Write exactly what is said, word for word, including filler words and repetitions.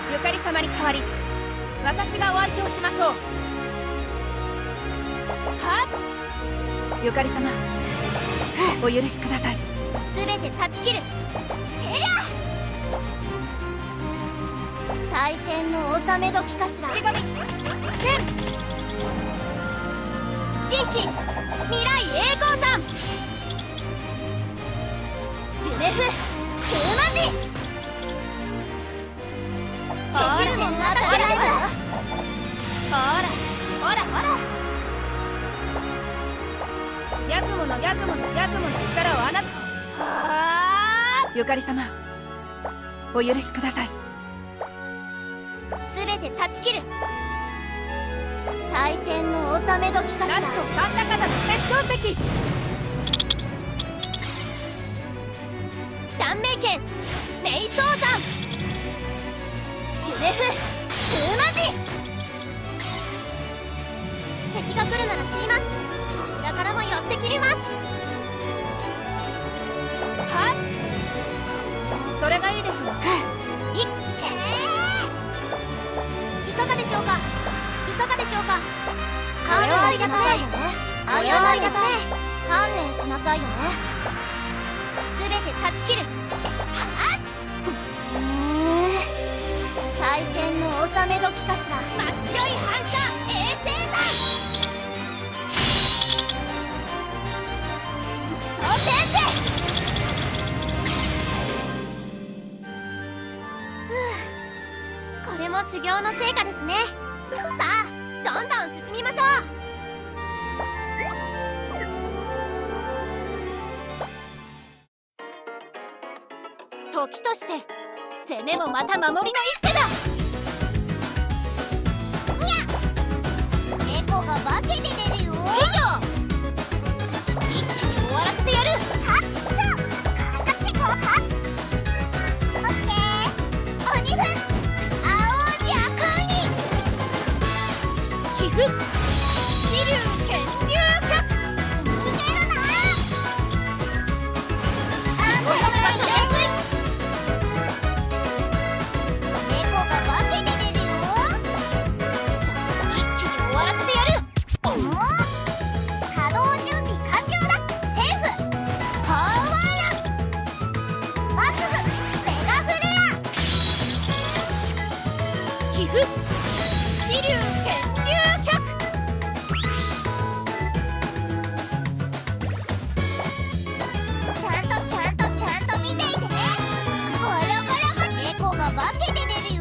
ゆかり様に代わり私がお相手をしましょう。はっ、ゆかり様、お許しください。 すべて断ち切る。せりゃ再戦の納め時かしら。 死神戦人気未来栄光さん夢ふ風魔人ほらできるもんまた嫌いだ。 ほらほらほら、ヤクモのヤクモのヤクモの力をあなたはあ、ゆかり様、お許しください。 すべて断ち切る。再戦の納め時かしら。 ラスト三高田の決勝席。 断命剣瞑想山夢ふ風魔人敵が来るなら切ります。こちらからも寄って切ります。 はっ、それがいいでしょう。 いっけーいかがでしょうか。いかがでしょうか。観念しなさいよね。謝りだね。観念しなさいよね。すべて断ち切る。再戦の納め時かしら。強い反射衛星弾無双転生。ふう、これも修行の成果ですね。さあどんどん進みましょう。時として攻めもまた守りの一手だ。にゃ、猫が化けて出るよ。一気に終わらせてやる。はっとかかってこう。はっオッケー。鬼ふん青鬼赤鬼皮膚気流剣流脚逃げるな。あんたのがたやすい。猫が化けて出るよ。さあ一気に終わらせてやる。おお稼働準備完了だ。セーフパワーアップバスフメガフレア皮膚気流剣流脚ちゃんとちゃんとちゃんと見ていてね。ゴロゴロゴロ猫が化けて出るよ。